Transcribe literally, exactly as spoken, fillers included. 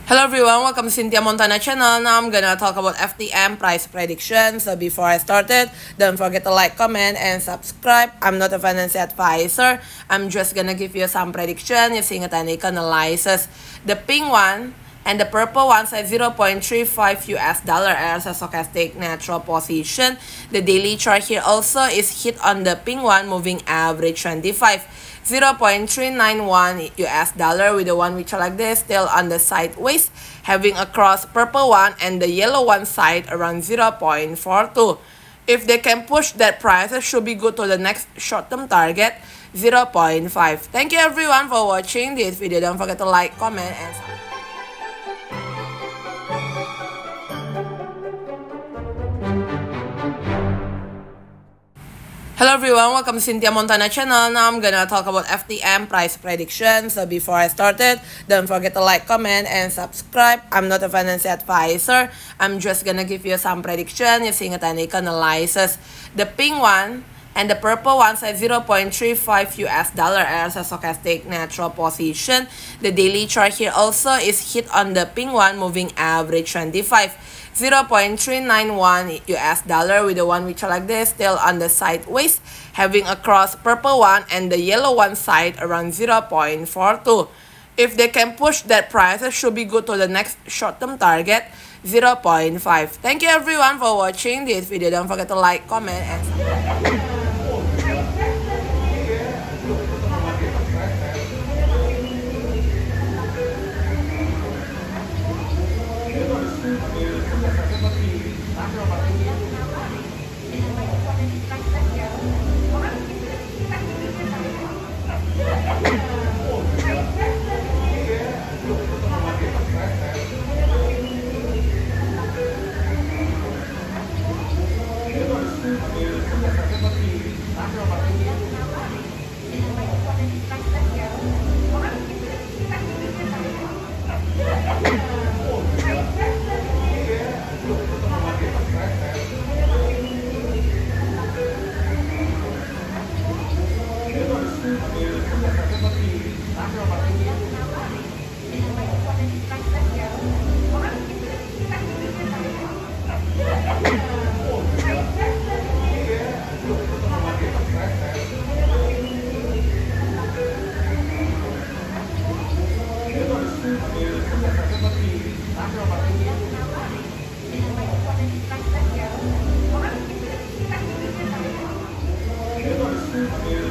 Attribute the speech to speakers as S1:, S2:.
S1: Hello everyone, welcome to Cynthia Montana channel. Now I'm gonna talk about F T M price prediction. So before I started, don't forget to like, comment, and subscribe. I'm not a financial advisor. I'm just gonna give you some prediction using a technical analysis. The pink one and the purple one at zero point three five U S dollar as a stochastic natural position. The daily chart here also is hit on the pink one moving average twenty-five. zero point three nine one U S dollar with the one which are like this still on the sideways, having a cross purple one and the yellow one side around zero point four two. If they can push that price, it should be good to the next short-term target zero point five. Thank you everyone for watching this video. Don't forget to like, comment, and subscribe. Hello everyone, welcome to Cynthia Montana channel. Now I'm gonna talk about F T M price prediction. So before I started, don't forget to like, comment, and subscribe. I'm not a financial advisor. I'm just gonna give you some prediction using a technical analysis. The pink one and the purple one at zero point three five U S dollar as a stochastic natural position. The daily chart here also is hit on the pink one moving average twenty-five. zero point three nine one U S dollar with the one which are like this still on the sideways, having a cross purple one and the yellow one side around zero point four two. If they can push that price, it should be good to the next short-term target zero point five. Thank you everyone for watching this video. Don't forget to like, comment, and subscribe.
S2: Thank you.